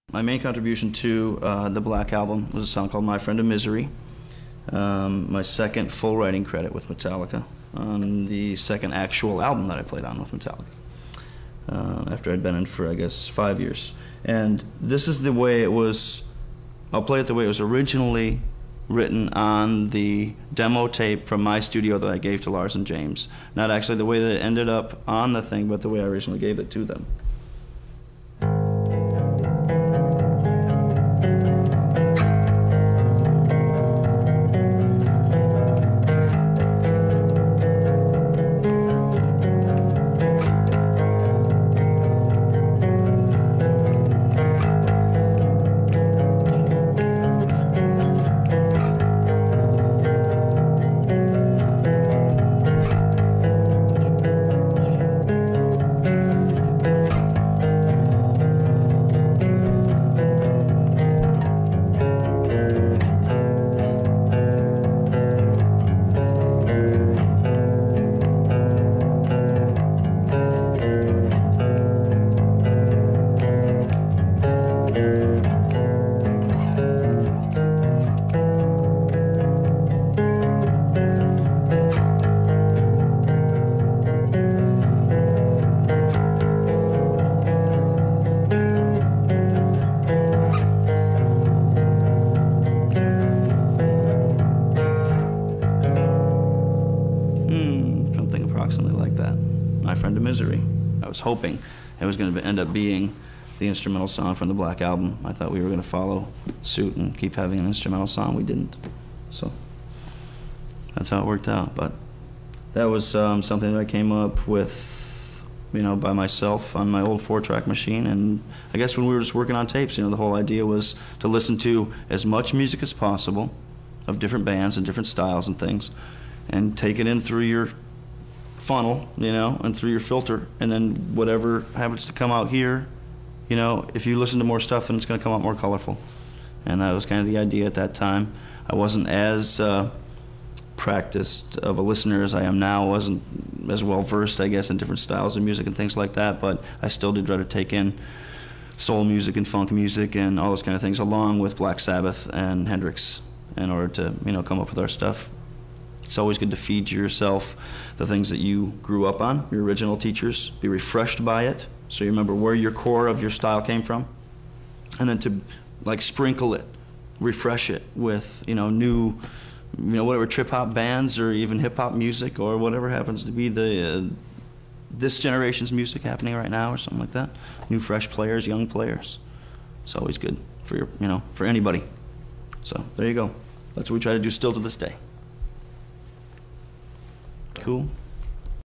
My main contribution to the Black Album was a song called My Friend of Misery. My second full writing credit with Metallica on the second actual album that I played on with Metallica, after I'd been in for, I guess, 5 years. And this is the way it was, I'll play it the way it was originally written on the demo tape from my studio that I gave to Lars and James. Not actually the way that it ended up on the thing, but the way I originally gave it to them. Something approximately like that. My Friend of Misery. I was hoping it was going to end up being the instrumental song from the Black Album. I thought we were going to follow suit and keep having an instrumental song. We didn't. So that's how it worked out. But that was something that I came up with, you know, by myself on my old 4-track machine. And I guess when we were just working on tapes, you know, the whole idea was to listen to as much music as possible of different bands and different styles and things, and take it in through your funnel, you know, and through your filter, and then whatever happens to come out here, you know, if you listen to more stuff, then it's going to come out more colorful. And that was kind of the idea at that time. I wasn't as practiced of a listener as I am now. I wasn't as well versed, I guess, in different styles of music and things like that, but I still did try to take in soul music and funk music and all those kind of things, along with Black Sabbath and Hendrix, in order to, you know, come up with our stuff. It's always good to feed yourself the things that you grew up on, your original teachers, be refreshed by it, so you remember where your core of your style came from, and then to like sprinkle it, refresh it with, you know, new, you know, whatever trip-hop bands or even hip-hop music or whatever happens to be the this generation's music happening right now or something like that. New, fresh players, young players. It's always good for your, you know, for anybody. So there you go. That's what we try to do still to this day. Cool.